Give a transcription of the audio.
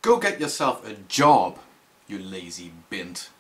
Go get yourself a job, you lazy bint.